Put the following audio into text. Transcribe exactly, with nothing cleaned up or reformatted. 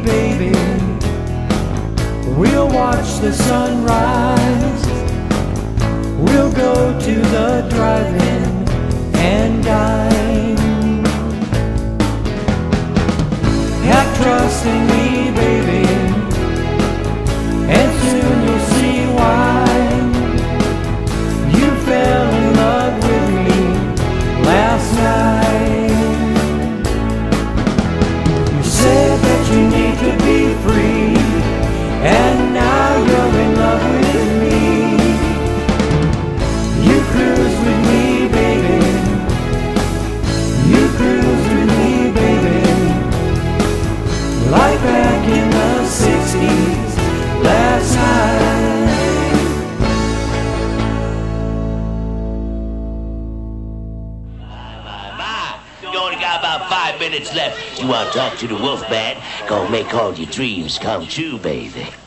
baby. We'll watch the sunrise. We'll go to the drive-in and dine. Have trust in me, baby, and soon you'll see why. You fell in love with me last night. You said that you need to be free, and now you're in love with me. You cruise with me, baby. You cruise with me, baby. Like back in the sixties last night. My, my, you only got about five minutes left. You want to talk to the Wolfman? Gonna make all your dreams come true, baby.